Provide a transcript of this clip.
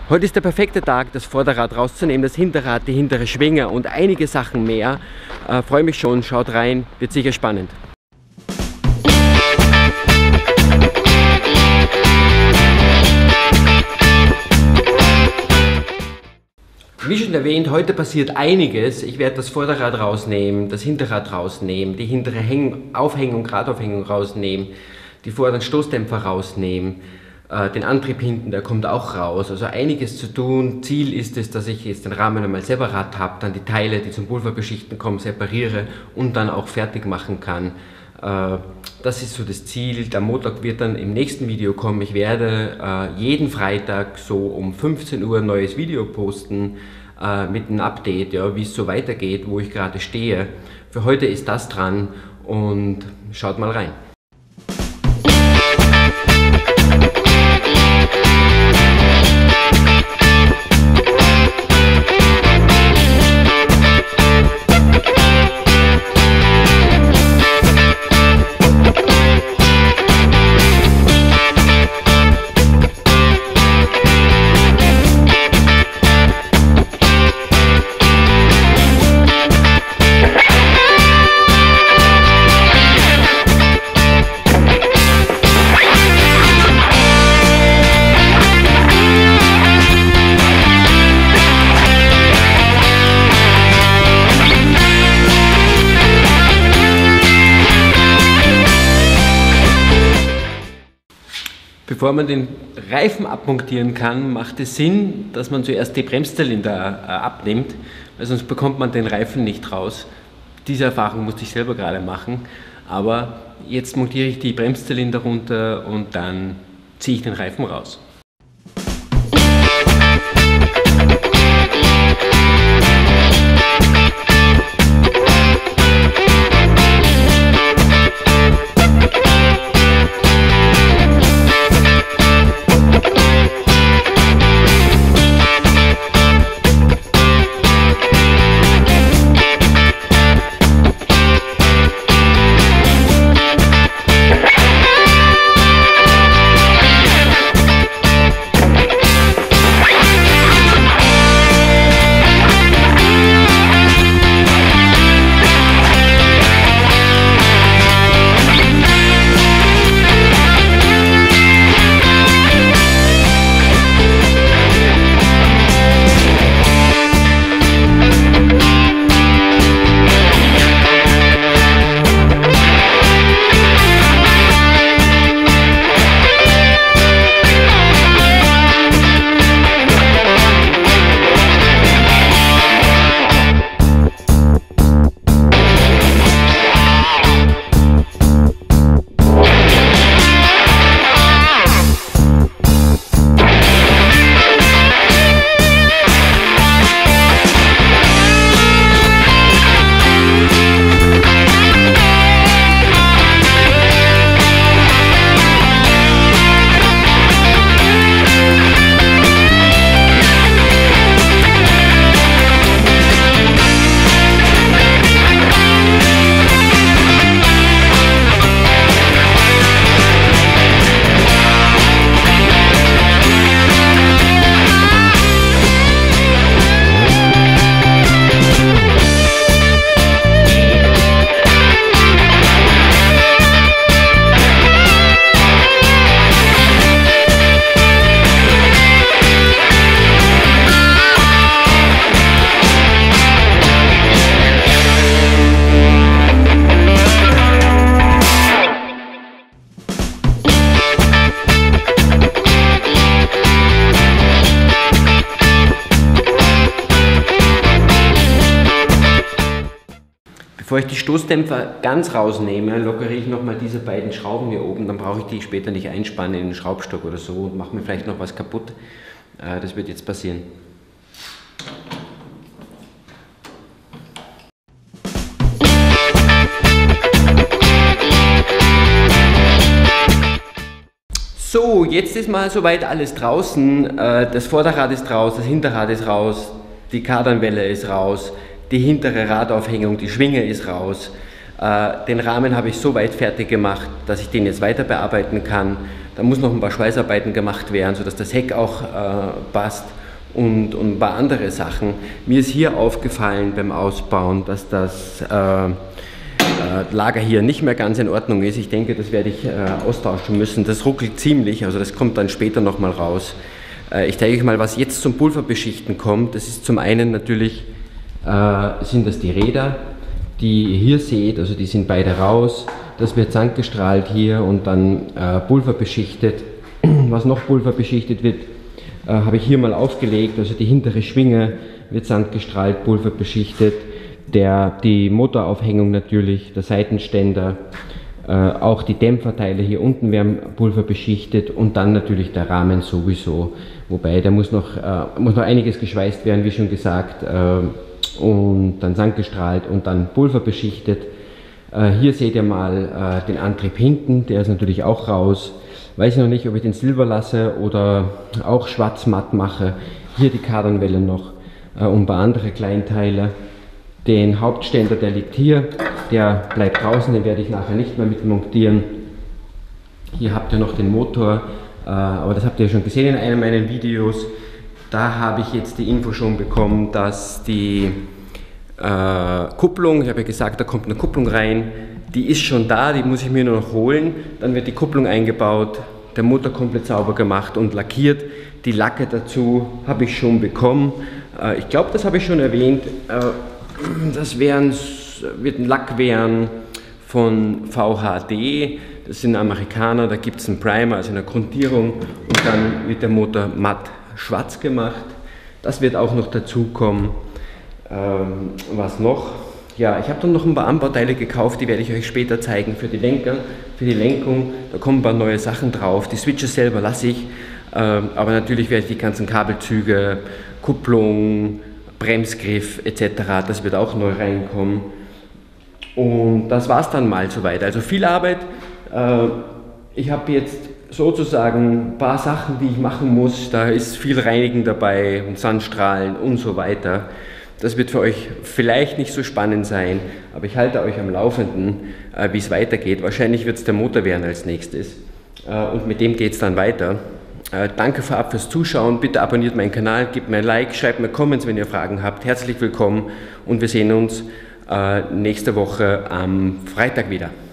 Heute ist der perfekte Tag, das Vorderrad rauszunehmen, das Hinterrad, die hintere Schwinge und einige Sachen mehr. Freue mich schon, schaut rein, wird sicher spannend. Wie schon erwähnt, heute passiert einiges. Ich werde das Vorderrad rausnehmen, das Hinterrad rausnehmen, die hintere Aufhängung, Gradaufhängung rausnehmen, die vorderen Stoßdämpfer rausnehmen. Den Antrieb hinten, der kommt auch raus. Also einiges zu tun. Ziel ist es, dass ich jetzt den Rahmen einmal separat habe, dann die Teile, die zum Pulverbeschichten kommen, separiere und dann auch fertig machen kann. Das ist so das Ziel. Der Motor wird dann im nächsten Video kommen. Ich werde jeden Freitag so um 15 Uhr ein neues Video posten mit einem Update, ja, wie es so weitergeht, wo ich gerade stehe. Für heute ist das dran und schaut mal rein. Bevor man den Reifen abmontieren kann, macht es Sinn, dass man zuerst die Bremszylinder abnimmt, weil sonst bekommt man den Reifen nicht raus. Diese Erfahrung musste ich selber gerade machen, aber jetzt montiere ich die Bremszylinder runter und dann ziehe ich den Reifen raus. Bevor ich die Stoßdämpfer ganz rausnehme, lockere ich nochmal diese beiden Schrauben hier oben, dann brauche ich die später nicht einspannen in den Schraubstock oder so und mache mir vielleicht noch was kaputt. Das wird jetzt passieren. So, jetzt ist mal soweit alles draußen. Das Vorderrad ist raus, das Hinterrad ist raus, die Kardanwelle ist raus. Die hintere Radaufhängung, die Schwinge ist raus. Den Rahmen habe ich so weit fertig gemacht, dass ich den jetzt weiter bearbeiten kann. Da muss noch ein paar Schweißarbeiten gemacht werden, sodass das Heck auch passt. und ein paar andere Sachen. Mir ist hier aufgefallen beim Ausbauen, dass das Lager hier nicht mehr ganz in Ordnung ist. Ich denke, das werde ich austauschen müssen. Das ruckelt ziemlich, also das kommt dann später nochmal raus. Ich zeige euch mal, was jetzt zum Pulverbeschichten kommt. Das ist zum einen natürlich, sind das die Räder, die ihr hier seht, also die sind beide raus. Das wird sandgestrahlt hier und dann pulverbeschichtet. Was noch pulverbeschichtet wird, habe ich hier mal aufgelegt. Also die hintere Schwinge wird sandgestrahlt, pulverbeschichtet. Die Motoraufhängung natürlich, der Seitenständer, auch die Dämpferteile hier unten werden pulverbeschichtet und dann natürlich der Rahmen sowieso. Wobei, da muss noch einiges geschweißt werden, wie schon gesagt, und dann sandgestrahlt und dann pulverbeschichtet. Hier seht ihr mal den Antrieb hinten, der ist natürlich auch raus. Weiß ich noch nicht, ob ich den Silber lasse oder auch schwarz-matt mache. Hier die Kardanwelle noch und ein paar andere Kleinteile. Den Hauptständer, der liegt hier, der bleibt draußen, den werde ich nachher nicht mehr mit montieren. Hier habt ihr noch den Motor, aber das habt ihr schon gesehen in einem meiner Videos. Da habe ich jetzt die Info schon bekommen, dass die Kupplung, ich habe ja gesagt, da kommt eine Kupplung rein, die ist schon da, die muss ich mir nur noch holen. Dann wird die Kupplung eingebaut, der Motor komplett sauber gemacht und lackiert. Die Lacke dazu habe ich schon bekommen. Ich glaube, das habe ich schon erwähnt. Das wird ein Lack werden von VHD. Das sind Amerikaner, da gibt es einen Primer, also eine Grundierung. Und dann wird der Motor matt schwarz gemacht. Das wird auch noch dazu kommen. Was noch? Ja, ich habe dann noch ein paar Anbauteile gekauft, die werde ich euch später zeigen für die Lenker, für die Lenkung. Da kommen ein paar neue Sachen drauf. Die Switches selber lasse ich, aber natürlich werde ich die ganzen Kabelzüge, Kupplung, Bremsgriff etc., das wird auch neu reinkommen. Und das war es dann mal soweit. Also viel Arbeit. Ich habe jetzt sozusagen ein paar Sachen, die ich machen muss. Da ist viel Reinigen dabei und Sandstrahlen und so weiter. Das wird für euch vielleicht nicht so spannend sein, aber ich halte euch am Laufenden, wie es weitergeht. Wahrscheinlich wird es der Motor werden als nächstes und mit dem geht es dann weiter. Danke vorab fürs Zuschauen, bitte abonniert meinen Kanal, gebt mir ein Like, schreibt mir Comments, wenn ihr Fragen habt. Herzlich willkommen und wir sehen uns nächste Woche am Freitag wieder.